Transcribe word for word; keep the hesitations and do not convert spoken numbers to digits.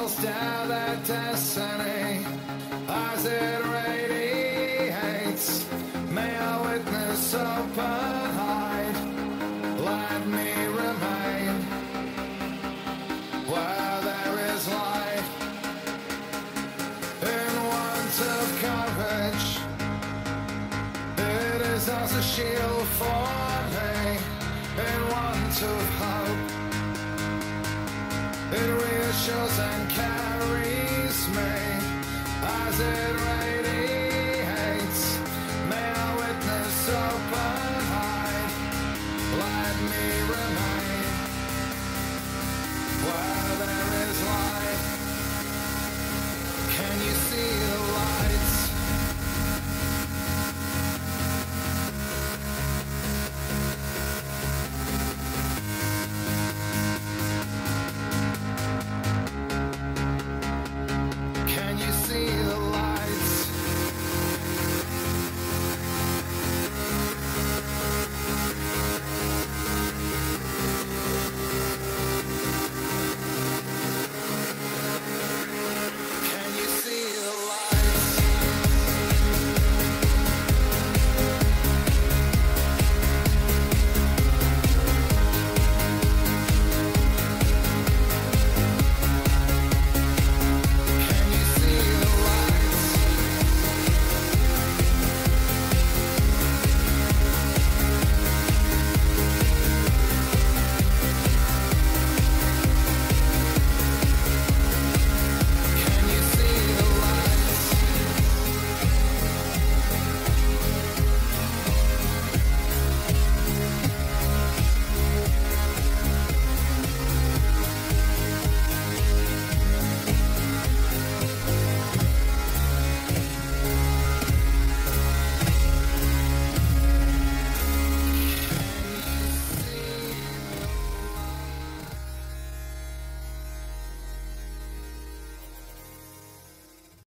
stare their destiny as it radiates. May I witness open eyed, let me remain where there is light. In want of courage, it is as a shield for me. In want of hope, it reassures and carries me as it radiates.